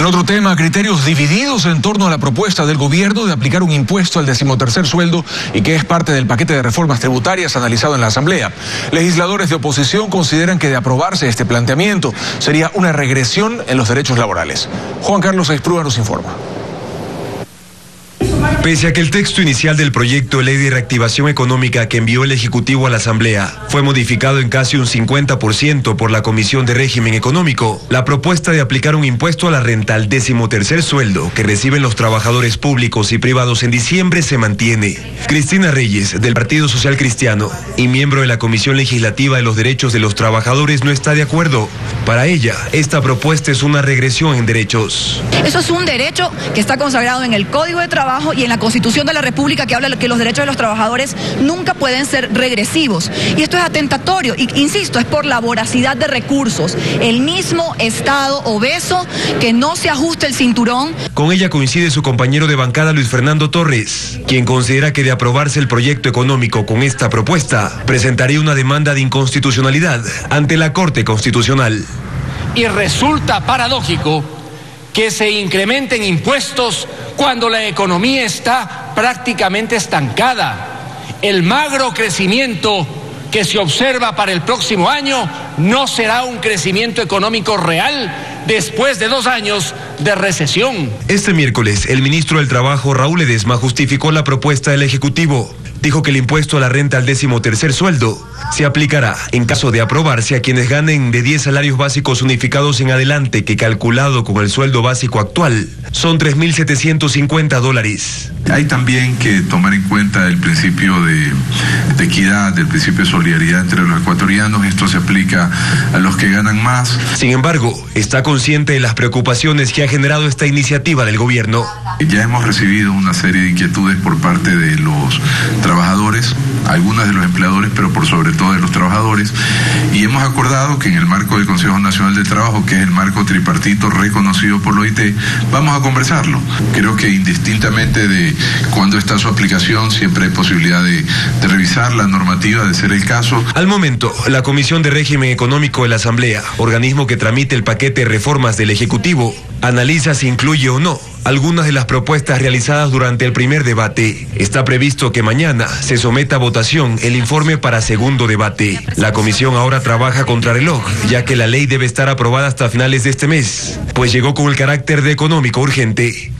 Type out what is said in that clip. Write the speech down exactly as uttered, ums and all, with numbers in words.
otro tema, criterios divididos en torno a la propuesta del gobierno de aplicar un impuesto al decimotercer sueldo y que es parte del paquete de reformas tributarias analizado en la Asamblea. Legisladores de oposición consideran que de aprobarse este planteamiento sería una regresión en los derechos laborales. Juan Carlos Aisprúa nos informa. Pese a que el texto inicial del proyecto de ley de reactivación económica que envió el Ejecutivo a la Asamblea fue modificado en casi un cincuenta por ciento por la Comisión de Régimen Económico, la propuesta de aplicar un impuesto a la renta al decimotercer sueldo que reciben los trabajadores públicos y privados en diciembre se mantiene. Cristina Reyes, del Partido Social Cristiano y miembro de la Comisión Legislativa de los Derechos de los Trabajadores, no está de acuerdo. Para ella, esta propuesta es una regresión en derechos. Eso es un derecho que está consagrado en el Código de Trabajo y en la Constitución de la República, que habla de que los derechos de los trabajadores nunca pueden ser regresivos. Y esto es atentatorio, y insisto, es por la voracidad de recursos. El mismo Estado obeso que no se ajusta el cinturón. Con ella coincide su compañero de bancada Luis Fernando Torres, quien considera que de aprobarse el proyecto económico con esta propuesta, presentaría una demanda de inconstitucionalidad ante la Corte Constitucional. Y resulta paradójico que se incrementen impuestos cuando la economía está prácticamente estancada. El magro crecimiento que se observa para el próximo año no será un crecimiento económico real después de dos años de recesión. Este miércoles, el ministro del Trabajo, Raúl Ledesma, justificó la propuesta del Ejecutivo. Dijo que el impuesto a la renta al decimotercer sueldo se aplicará en caso de aprobarse a quienes ganen de diez salarios básicos unificados en adelante, que calculado con el sueldo básico actual son tres mil setecientos cincuenta dólares. Hay también que tomar en cuenta el principio de, de equidad, el principio de solidaridad entre los ecuatorianos. Esto se aplica a los que ganan más. Sin embargo, está consciente de las preocupaciones que ha generado esta iniciativa del gobierno. Ya hemos recibido una serie de inquietudes por parte de los trabajadores, algunas de los empleadores, pero por sobre todo de los trabajadores, y hemos acordado que en el marco del Consejo Nacional del Trabajo, que es el marco tripartito reconocido por la O I T, vamos a conversarlo. Creo que indistintamente de cuándo está su aplicación, siempre hay posibilidad de, de revisar la normativa, de ser el caso. Al momento, la Comisión de Régimen Económico de la Asamblea, organismo que tramite el paquete de reformas del Ejecutivo, analiza si incluye o no algunas de las propuestas realizadas durante el primer debate. Está previsto que mañana se someta a votación el informe para segundo debate. La comisión ahora trabaja contra reloj, ya que la ley debe estar aprobada hasta finales de este mes, pues llegó con el carácter de económico urgente.